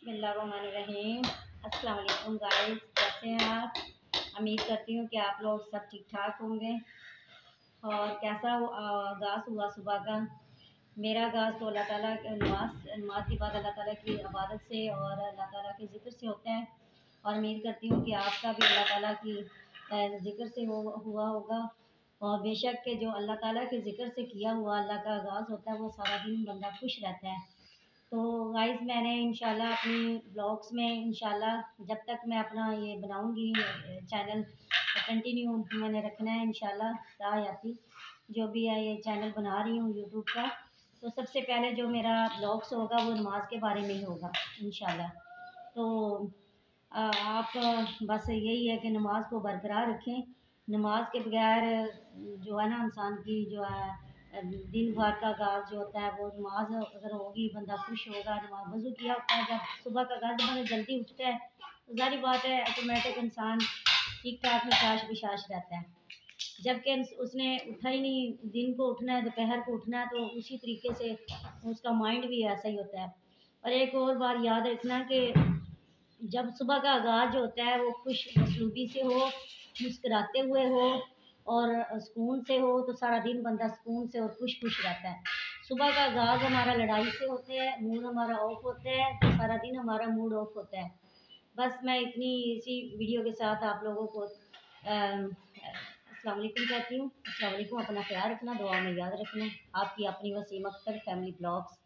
बिस्मिल्लाहिर्रहमानिर्रहीम। अस्सलाम वालेकुम गाइस, कैसे हैं आप? उम्मीद करती हूँ कि आप लोग सब ठीक ठाक होंगे। और कैसा आगाज़ हुआ सुबह का? मेरा आगाज़ तो अल्लाह ताला के नमाज के बाद अल्लाह ताला की इबादत से और अल्लाह ताला के ज़िक्र से होता है। और उम्मीद करती हूँ कि आपका भी अल्लाह ताला की ज़िक्र से हुआ होगा। और बेशक के जो अल्लाह ताला के ज़िक्र से किया हुआ अल्लाह का आगाज़ होता है, वो सारा दिन बंदा खुश रहता है। तो गाइस, मैंने इंशाल्लाह अपनी ब्लॉग्स में इंशाल्लाह जब तक मैं अपना ये बनाऊंगी चैनल कंटिन्यू मैंने रखना है इंशाल्लाह आती जो भी है ये चैनल बना रही हूँ यूट्यूब का। तो सबसे पहले जो मेरा ब्लॉग्स होगा वो नमाज के बारे में ही होगा इंशाल्लाह। तो आप बस यही है कि नमाज को बरकरार रखें। नमाज के बगैर जो है ना इंसान की जो है दिन भर का आगाज़ जो होता है वो नमाज अगर होगी बंदा खुश होगा। नमाज वज़ू किया होता है, जब सुबह का आगाज़ बंदा जल्दी उठता है तो ज़ाहिर बात है ऑटोमेटिक इंसान ठीक ठाक निशाश बिशाश रहता है। जबकि उसने उठा ही नहीं, दिन को उठना है, दोपहर को उठना है, तो उसी तरीके से उसका माइंड भी ऐसा ही होता है। और एक और बार याद रखना कि जब सुबह का आगाज़ जो होता है वो खुश असलूबी से हो, मुस्कुराते हुए हो और सुकून से हो, तो सारा दिन बंदा सुकून से और खुश खुश रहता है। सुबह का आगाज़ हमारा लड़ाई से होता है, मूड हमारा ऑफ होता है, तो सारा दिन हमारा मूड ऑफ होता है। बस मैं इतनी इसी वीडियो के साथ आप लोगों को अस्सलाम वालेकुम कहती हूँ। अस्सलाम वालेकुम। अपना ख्याल रखना, दुआ में याद रखना। आपकी अपनी वसीम अख्तर, फैमिली ब्लॉग्स।